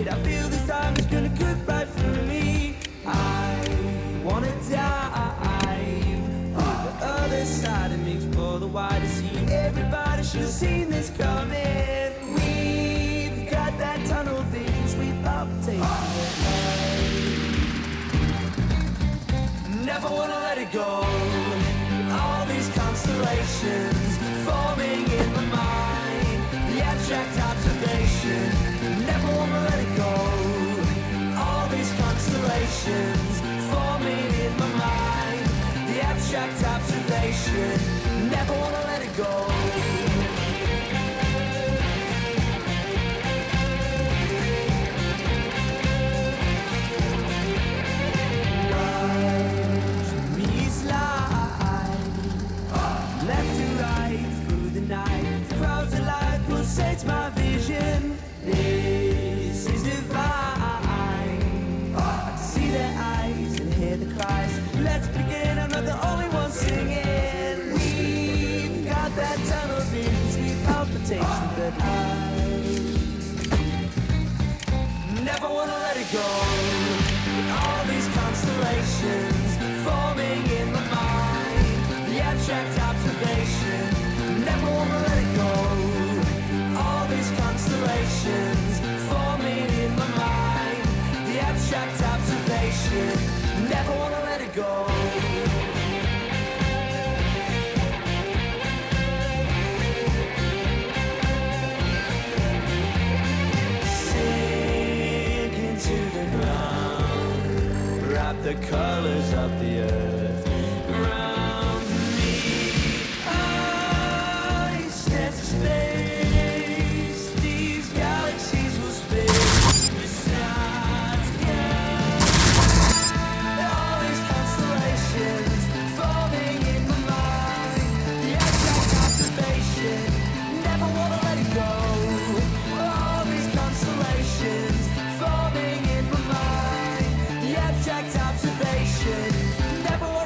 it. I feel this time is gonna cut right through me. I wanna dive on the other side and explore the wider sea. Everybody should have seen this coming. We've got that tunnel vision, sweet palpitation. Never wanna let it go. All these constellations forming in my mind, the abstract observation. Never wanna let it go. All these constellations forming in my mind, the abstract observation. Never wanna let it go. It's my vision. This is divine. I can see their eyes and hear the cries. Let's begin. I'm not the only one singing. We've got that tunnel vision, sweet palpitation, but I never wanna let it go. All these constellations forming in my mind, the abstract observation. Never wanna let it go. All these constellations forming in my mind, the abstract observation. Never wanna let it go. Sink into the ground, wrap the colors of the earth around me. I stand to space. Never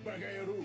Bagheru.